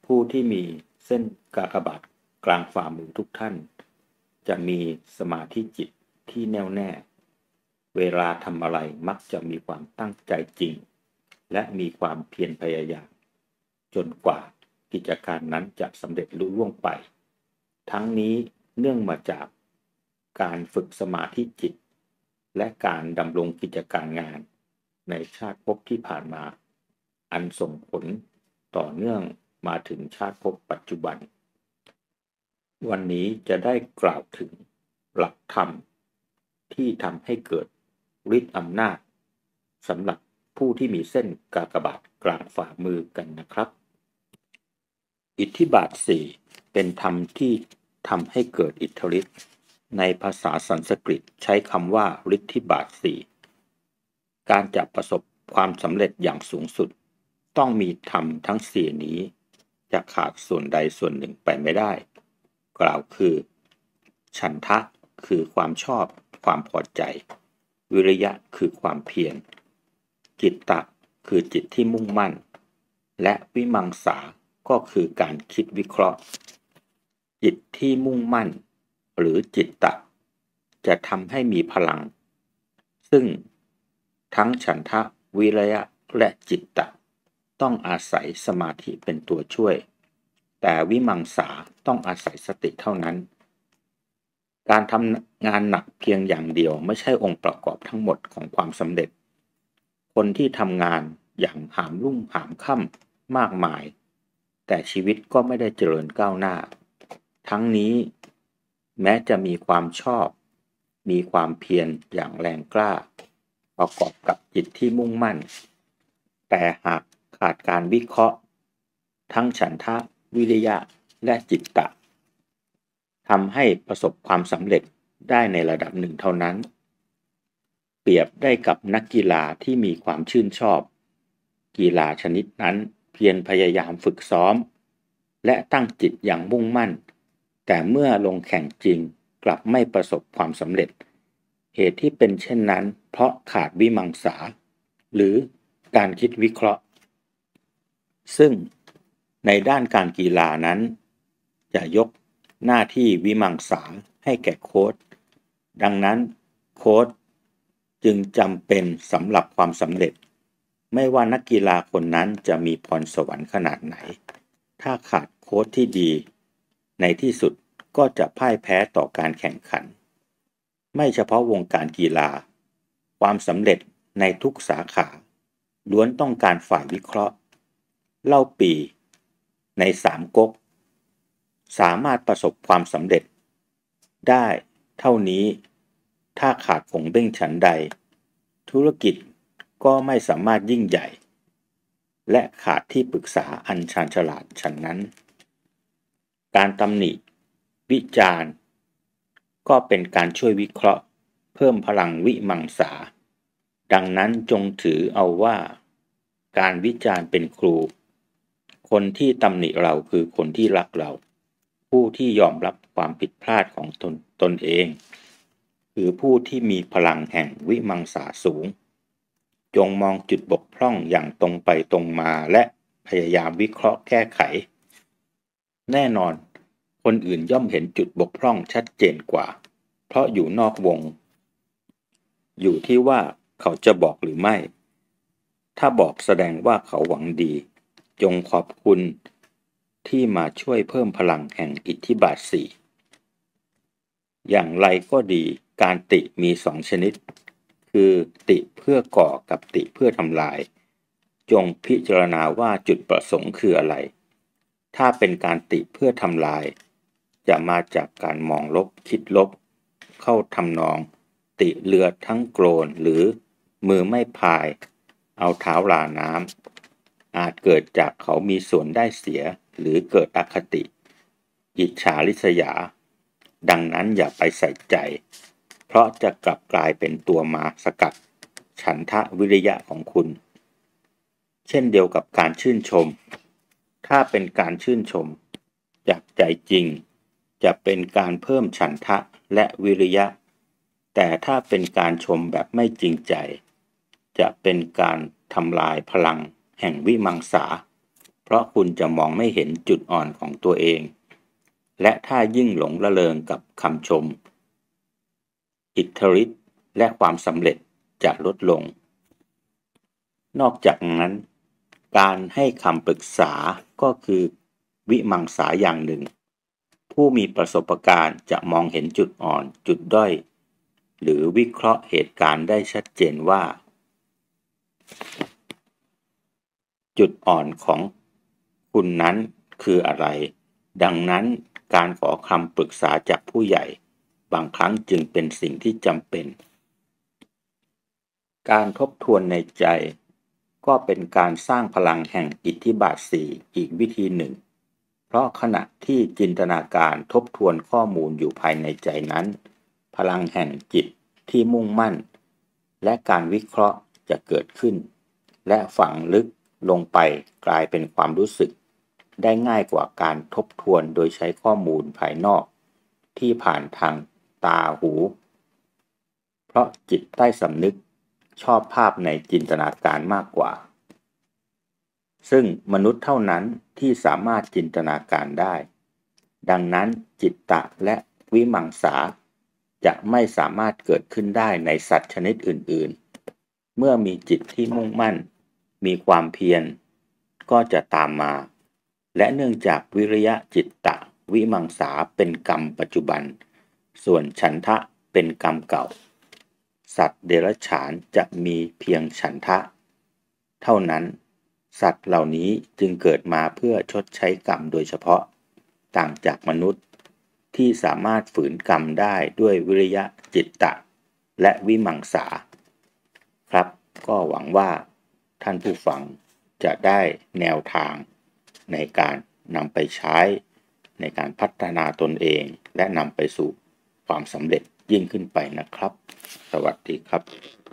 ผู้ที่มีเส้นกากบาทกลางฝ่ามือทุกท่านจะมีสมาธิจิตที่แน่วแน่เวลาทำอะไรมักจะมีความตั้งใจจริงและมีความเพียรพยายามจนกว่ากิจการนั้นจะสำเร็จลุล่วงไปทั้งนี้เนื่องมาจากการฝึกสมาธิจิตและการดำรงกิจการงานในชาติภพที่ผ่านมาอันส่งผลต่อเนื่องมาถึงชาติภพปัจจุบันวันนี้จะได้กล่าวถึงหลักธรรมที่ทำให้เกิดฤทธิ์อำนาจสำหรับผู้ที่มีเส้นกากบาทกลางฝ่ามือกันนะครับอิทธิบาท4เป็นธรรมที่ทำให้เกิดอิทธิฤทธิ์ในภาษาสันสกฤตใช้คำว่าฤทธิบาท4การจะประสบความสำเร็จอย่างสูงสุดต้องมีธรรมทั้ง4นี้จะขาดส่วนใดส่วนหนึ่งไปไม่ได้กล่าวคือฉันทะคือความชอบความพอใจวิริยะคือความเพียรจิตตะคือจิตที่มุ่งมั่นและวิมังสาก็คือการคิดวิเคราะห์จิตที่มุ่งมั่นหรือจิตตะจะทำให้มีพลังซึ่งทั้งฉันทะวิริยะและจิตตะต้องอาศัยสมาธิเป็นตัวช่วยแต่วิมังสาต้องอาศัยสติเท่านั้นการทำงานหนักเพียงอย่างเดียวไม่ใช่องค์ประกอบทั้งหมดของความสำเร็จคนที่ทำงานอย่างหามรุ่งหามค่ำมากมายแต่ชีวิตก็ไม่ได้เจริญก้าวหน้าทั้งนี้แม้จะมีความชอบมีความเพียรอย่างแรงกล้าประกอบกับจิตที่มุ่งมั่นแต่หากขาดการวิเคราะห์ทั้งฉันทะวิริยะและจิตตะทำให้ประสบความสำเร็จได้ในระดับหนึ่งเท่านั้นเปรียบได้กับนักกีฬาที่มีความชื่นชอบกีฬาชนิดนั้นเพียรพยายามฝึกซ้อมและตั้งจิตอย่างมุ่งมั่นแต่เมื่อลงแข่งจริงกลับไม่ประสบความสำเร็จเหตุที่เป็นเช่นนั้นเพราะขาดวิมังสาหรือการคิดวิเคราะห์ซึ่งในด้านการกีฬานั้นจะยกหน้าที่วิมังสาให้แก่โค้ชดังนั้นโค้ชจึงจำเป็นสำหรับความสำเร็จไม่ว่านักกีฬาคนนั้นจะมีพรสวรรค์ขนาดไหนถ้าขาดโค้ชที่ดีในที่สุดก็จะพ่ายแพ้ต่อการแข่งขันไม่เฉพาะวงการกีฬาความสำเร็จในทุกสาขาล้วนต้องการฝ่ายวิเคราะห์เล่าปีใน3ก๊กสามารถประสบความสำเร็จได้เท่านี้ถ้าขาดผงเบ้งฉันใดธุรกิจก็ไม่สามารถยิ่งใหญ่และขาดที่ปรึกษาอันชาญฉลาดฉันนั้นการตำหนิวิจารณ์ก็เป็นการช่วยวิเคราะห์เพิ่มพลังวิมังสาดังนั้นจงถือเอาว่าการวิจารณ์เป็นครูคนที่ตำหนิเราคือคนที่รักเราผู้ที่ยอมรับความผิดพลาดของตนเองคือผู้ที่มีพลังแห่งวิมังสาสูงจงมองจุดบกพร่องอย่างตรงไปตรงมาและพยายามวิเคราะห์แก้ไขแน่นอนคนอื่นย่อมเห็นจุดบกพร่องชัดเจนกว่าเพราะอยู่นอกวงอยู่ที่ว่าเขาจะบอกหรือไม่ถ้าบอกแสดงว่าเขาหวังดีจงขอบคุณที่มาช่วยเพิ่มพลังแห่งอิทธิบาท4อย่างไรก็ดีการติมี2ชนิดคือติเพื่อก่อกับติเพื่อทำลายจงพิจารณาว่าจุดประสงค์คืออะไรถ้าเป็นการติเพื่อทำลายจะมาจากการมองลบคิดลบเข้าทำนองติเรือทั้งโกรนหรือมือไม่พายเอาเท้าลาน้ำอาจเกิดจากเขามีส่วนได้เสียหรือเกิดอคติอิจฉาริษยาดังนั้นอย่าไปใส่ใจเพราะจะกลับกลายเป็นตัวมาสกัดฉันทะวิริยะของคุณเช่นเดียวกับการชื่นชมถ้าเป็นการชื่นชมจากใจจริงจะเป็นการเพิ่มฉันทะและวิริยะแต่ถ้าเป็นการชมแบบไม่จริงใจจะเป็นการทำลายพลังแห่งวิมังสาเพราะคุณจะมองไม่เห็นจุดอ่อนของตัวเอง และถ้ายิ่งหลงระเริงกับคำชม อิทธิฤทธิ์และความสำเร็จจะลดลง นอกจากนั้น การให้คำปรึกษาก็คือวิมังสาอย่างหนึ่ง ผู้มีประสบการณ์จะมองเห็นจุดอ่อนจุดด้อย หรือวิเคราะห์เหตุการณ์ได้ชัดเจนว่า จุดอ่อนของคุณนั้นคืออะไร ดังนั้นการขอคำปรึกษาจากผู้ใหญ่บางครั้งจึงเป็นสิ่งที่จำเป็น การทบทวนในใจก็เป็นการสร้างพลังแห่งอิทธิบาท4อีกวิธีหนึ่ง เพราะขณะที่จินตนาการทบทวนข้อมูลอยู่ภายในใจนั้น พลังแห่งจิตที่มุ่งมั่นและการวิเคราะห์จะเกิดขึ้น และฝังลึกลงไปกลายเป็นความรู้สึกได้ง่ายกว่าการทบทวนโดยใช้ข้อมูลภายนอกที่ผ่านทางตาหู เพราะจิตใต้สำนึกชอบภาพในจินตนาการมากกว่า ซึ่งมนุษย์เท่านั้นที่สามารถจินตนาการได้ ดังนั้นจิตตะและวิมังสาจะไม่สามารถเกิดขึ้นได้ในสัตว์ชนิดอื่นๆ เมื่อมีจิตที่มุ่งมั่นมีความเพียรก็จะตามมา และเนื่องจากวิริยะจิตตะวิมังสาเป็นกรรมปัจจุบัน ส่วนฉันทะเป็นกรรมเก่า สัตว์เดรัจฉานจะมีเพียงฉันทะเท่านั้น สัตว์เหล่านี้จึงเกิดมาเพื่อชดใช้กรรมโดยเฉพาะ ต่างจากมนุษย์ที่สามารถฝืนกรรมได้ด้วยวิริยะจิตตะและวิมังสาครับก็หวังว่าท่านผู้ฟังจะได้แนวทางในการนำไปใช้ในการพัฒนาตนเองและนำไปสู่ความสำเร็จยิ่งขึ้นไปนะครับสวัสดีครับ